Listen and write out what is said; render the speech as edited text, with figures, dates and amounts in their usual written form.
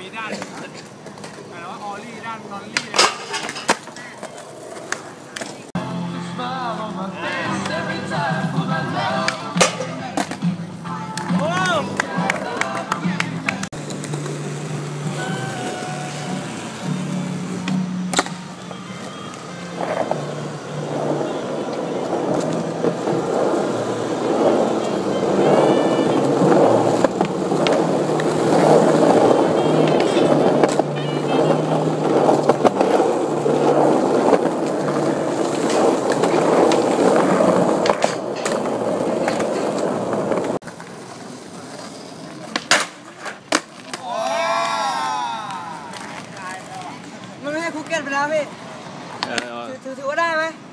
ด้านแต่ว่าออลลี่ด้านนอนลี่เลยมันไม่ใช่คุกเก็ตไปแล้วพี่ถือว่าได้ไหม